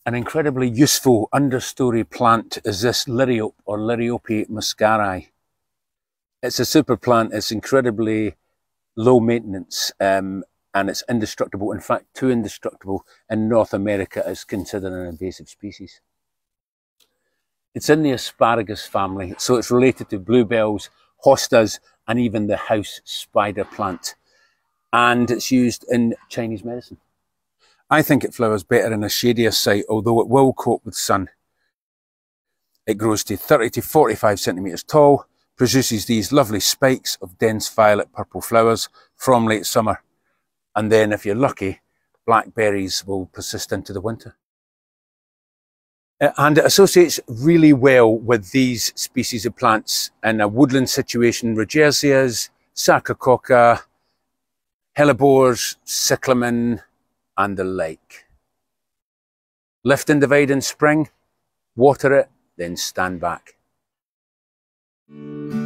An incredibly useful understory plant is this Liriope or Liriope muscari. It's a super plant. It's incredibly low maintenance and it's indestructible. In fact, too indestructible in North America is considered an invasive species. It's in the asparagus family, so it's related to bluebells, hostas, and even the house spider plant. And it's used in Chinese medicine. I think it flowers better in a shadier site, although it will cope with sun. It grows to 30 to 45 centimetres tall, produces these lovely spikes of dense violet purple flowers from late summer. And then, if you're lucky, blackberries will persist into the winter. And it associates really well with these species of plants in a woodland situation: Regersias, Sarcococca, hellebores, cyclamen, and the like. Lift and divide in spring, water it, then stand back.